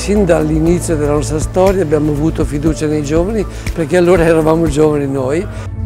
sin dall'inizio della nostra storia abbiamo avuto fiducia nei giovani, perché allora eravamo giovani noi.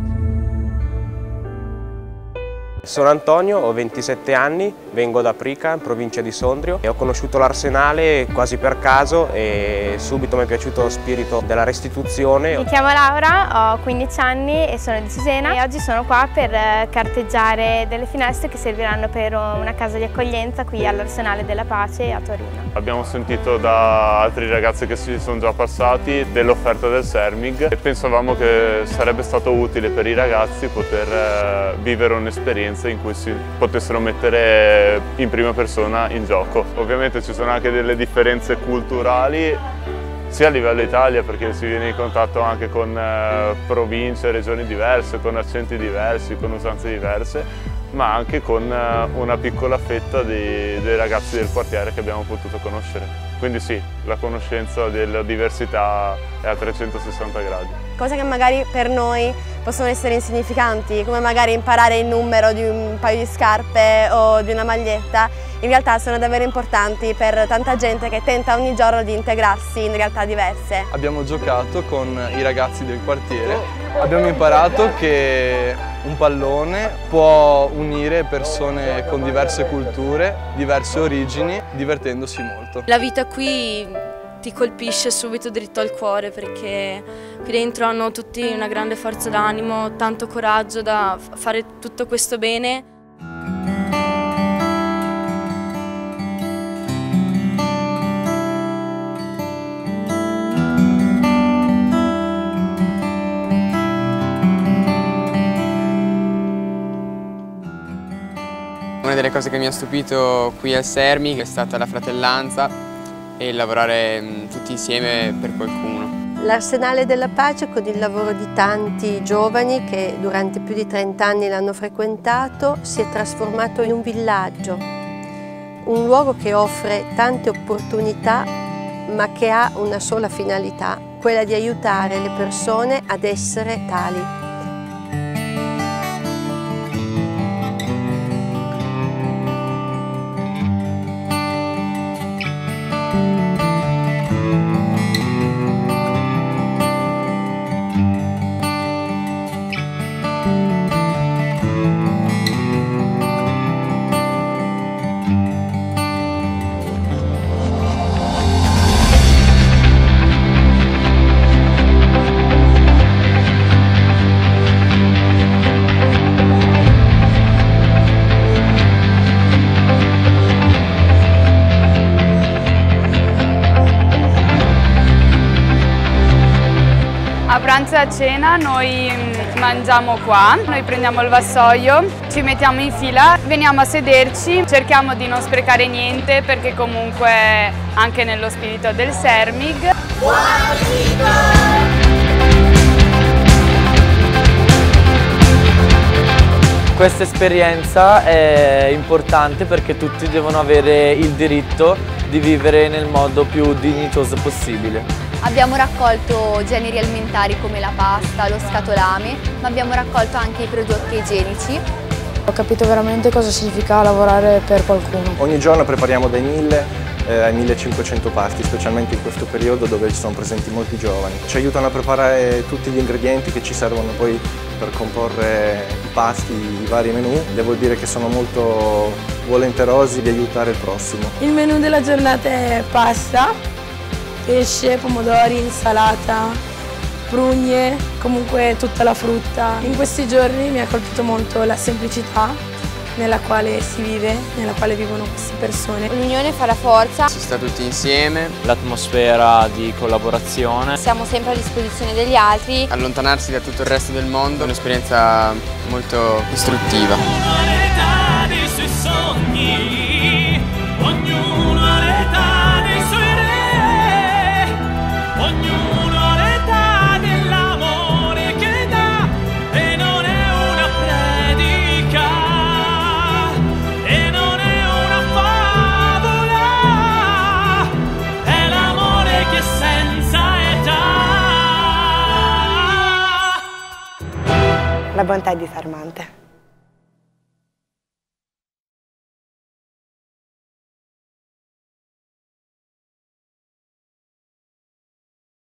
Sono Antonio, ho 27 anni, vengo da Prica, in provincia di Sondrio, e ho conosciuto l'Arsenale quasi per caso e subito mi è piaciuto lo spirito della restituzione. Mi chiamo Laura, ho 15 anni e sono di Cesena e oggi sono qua per carteggiare delle finestre che serviranno per una casa di accoglienza qui all'Arsenale della Pace a Torino. Abbiamo sentito da altri ragazzi che si sono già passati dell'offerta del Sermig e pensavamo che sarebbe stato utile per i ragazzi poter vivere un'esperienza in cui si potessero mettere in prima persona in gioco. Ovviamente ci sono anche delle differenze culturali sia a livello Italia, perché si viene in contatto anche con province, regioni diverse, con accenti diversi, con usanze diverse, ma anche con una piccola fetta dei ragazzi del quartiere che abbiamo potuto conoscere. Quindi sì, la conoscenza della diversità è a 360 gradi. Cose che magari per noi possono essere insignificanti, come magari imparare il numero di un paio di scarpe o di una maglietta, in realtà sono davvero importanti per tanta gente che tenta ogni giorno di integrarsi in realtà diverse. Abbiamo giocato con i ragazzi del quartiere, abbiamo imparato che un pallone può unire persone con diverse culture, diverse origini, divertendosi molto. La vita qui ti colpisce subito dritto al cuore, perché qui dentro hanno tutti una grande forza d'animo, tanto coraggio da fare tutto questo bene. Una delle cose che mi ha stupito qui al Sermig è stata la fratellanza e lavorare tutti insieme per qualcuno. L'Arsenale della Pace, con il lavoro di tanti giovani che durante più di 30 anni l'hanno frequentato, si è trasformato in un villaggio, un luogo che offre tante opportunità ma che ha una sola finalità, quella di aiutare le persone ad essere tali. A pranzo e a cena noi mangiamo qua, noi prendiamo il vassoio, ci mettiamo in fila, veniamo a sederci, cerchiamo di non sprecare niente perché comunque anche nello spirito del Sermig. Questa esperienza è importante perché tutti devono avere il diritto di vivere nel modo più dignitoso possibile. Abbiamo raccolto generi alimentari come la pasta, lo scatolame, ma abbiamo raccolto anche i prodotti igienici. Ho capito veramente cosa significa lavorare per qualcuno. Ogni giorno prepariamo dai 1000 ai 1500 pasti, specialmente in questo periodo dove ci sono presenti molti giovani. Ci aiutano a preparare tutti gli ingredienti che ci servono poi per comporre i pasti, i vari menù. Devo dire che sono molto volenterosi di aiutare il prossimo. Il menù della giornata è pasta, pesce, pomodori, insalata, prugne, comunque tutta la frutta. In questi giorni mi ha colpito molto la semplicità nella quale si vive, nella quale vivono queste persone. L'unione fa la forza. Si sta tutti insieme. L'atmosfera di collaborazione. Siamo sempre a disposizione degli altri. Allontanarsi da tutto il resto del mondo è un'esperienza molto istruttiva. La bontà è disarmante.